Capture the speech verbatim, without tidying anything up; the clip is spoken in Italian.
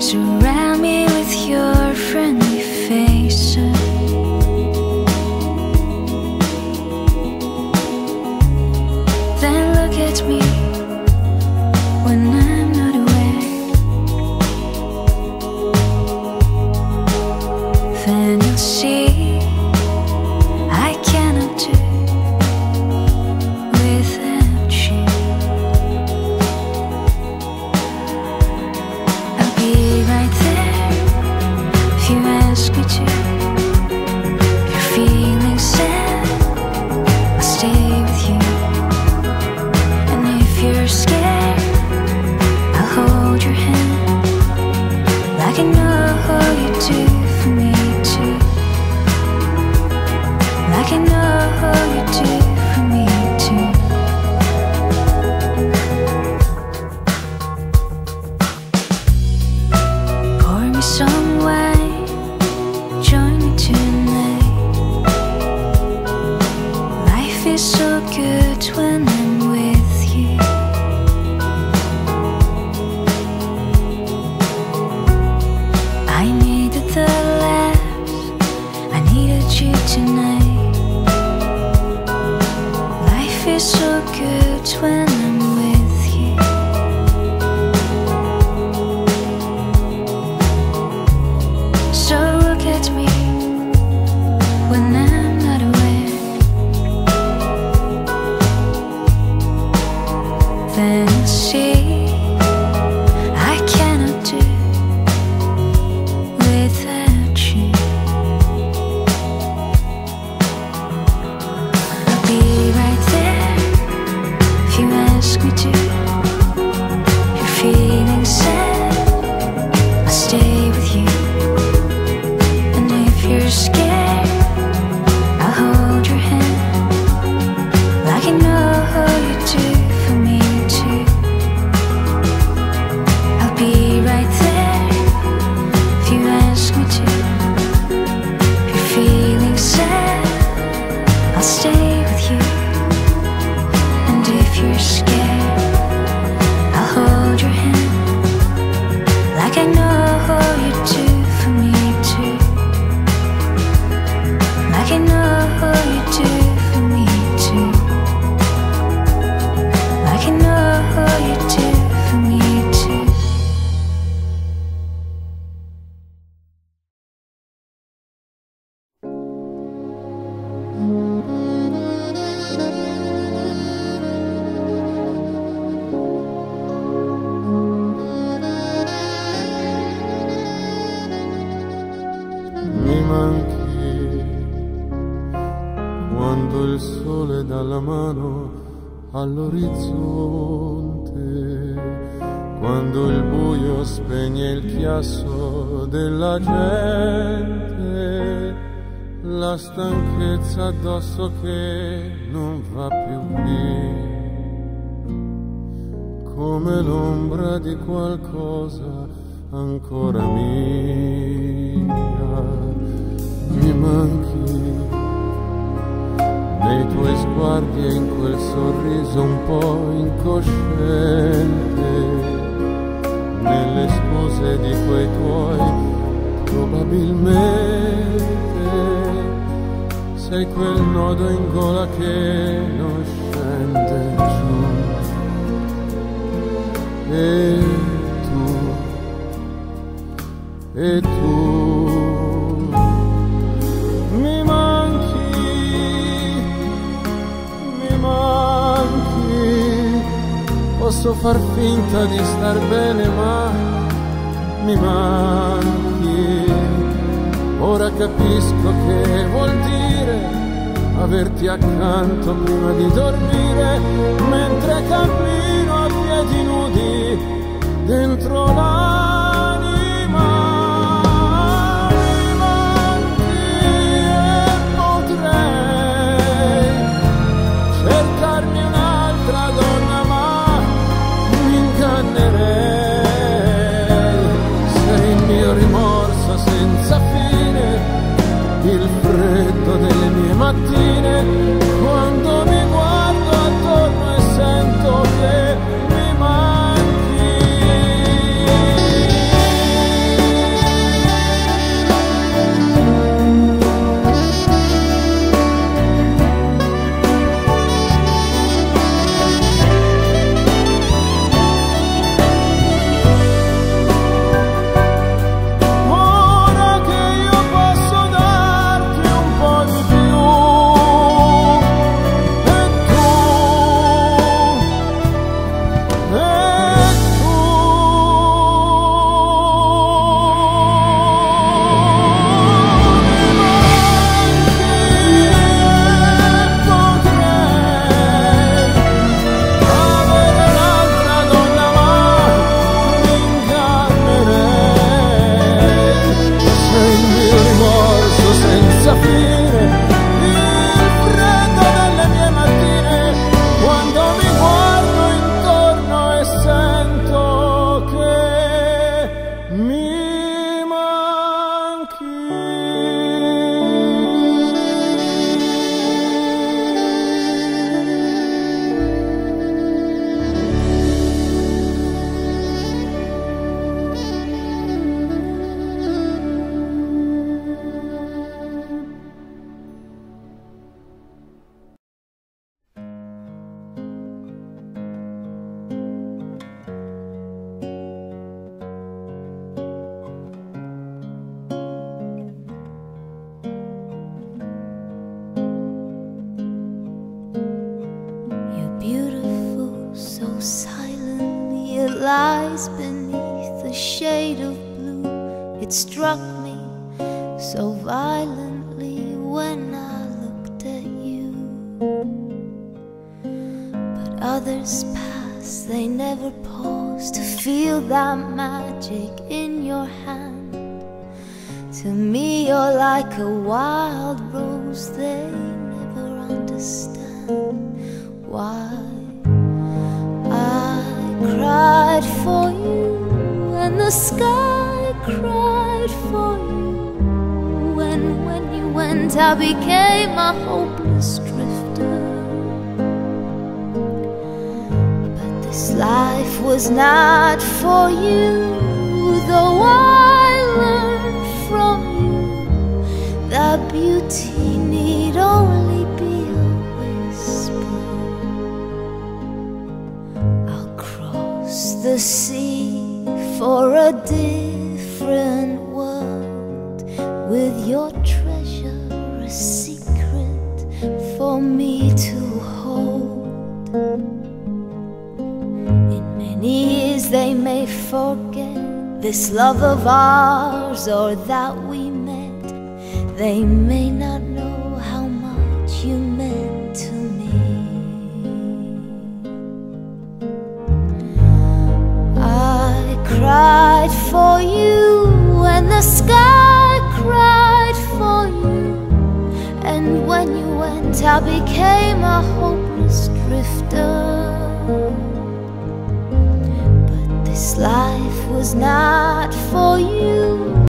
Surround me with your friendly faces. Then look at me when I'm not aware. Then you'll see I cannot do without you. I'll be right there if you ask me to. If you're feeling sad, I'll stay with you. And if you're scared, I'll hold your hand, like I know you do for me too. Like I know you do for me too. Pour me some wine, join me tonight. Life is so good when I'm with you. I needed the laughs, I needed you tonight. Life is so good when I'm with you. So look at me when I'm not aware. Then you'll see I cannot do without you. I'll be right there if you ask me to. If you're feeling sad, I'll stay with you. And if you're scared, I'll hold your hand, like I know you do for me too. I'll be right there if you ask me to. If you're feeling sad, I'll stay with you. And if you're scared, I'll hold your hand, like I know you do for me too. Like I know you do for me too. Like I know you do for me too. Mi manchi quando il sole dà la mano all'orizzonte, quando il buio spegne il chiasso della gente, la stanchezza addosso che non va più qui, come l'ombra di qualcosa ancora mia. Mi manchi nei tuoi sguardi e in quel sorriso un po' incosciente, nelle scuse di quei tuoi probabilmente. Sei quel nodo in gola che non scende giù. E tu, e tu mi manchi, mi manchi. Posso far finta di star bene ma mi manchi. Ora capisco che vuol dire averti accanto prima di dormire, mentre cammino a piedi nudi dentro l'anima. Mi manchi e potrei cercarmi un'altra donna, ma mi ingannerei. Sei il mio rimorso senza fine, il freddo delle mie mattine, quando mi guardo attorno e sento che mi manchi. shade of blue. It struck me so violently when I looked at you. But others pass, they never pause to feel that magic in your hand. To me you're like a wild rose, they never understand why I cried for you and the sky cried for you. And when you went I became a hopeless drifter. But this life was not for you, though I learned from you that beauty need only be a whisper. I'll cross the sea for a different world, with your treasure a secret for me to hold. In many years they may forget this love of ours, or that we met. They may not know how much you meant to me. I cried for you and the sky cried for you. And when you went I became a hopeless drifter. But this life was not for you.